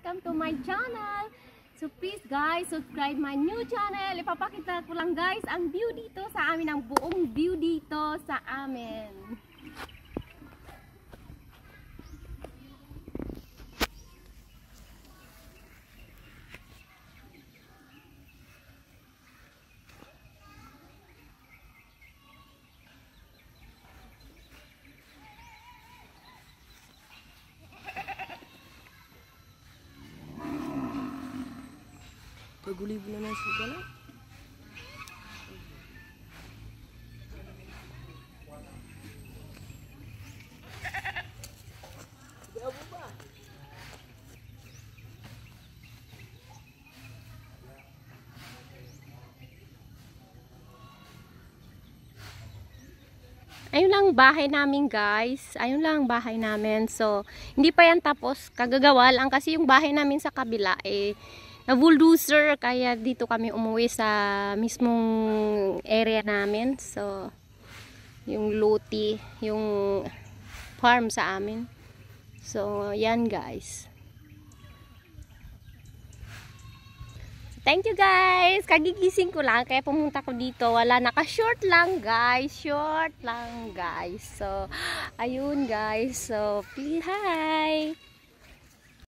welcome to my channel. So please guys, subscribe my new channel. Ipapakita ko lang guys ang view dito sa amin, ang buong view dito sa amin. Pagulib na na siya na. Ayun lang bahay namin guys. Ayun lang bahay namin. So, hindi pa yan tapos. Kagagawa lang kasi yung bahay namin sa kabila na bulldozer. Kaya dito kami umuwi sa mismong area namin. So, yung luti, yung farm sa amin. So, yan guys. Thank you guys. Kagigising ko lang kaya pumunta ko dito. Wala, naka-short lang guys. Short lang guys. So, ayun guys. So, please hi.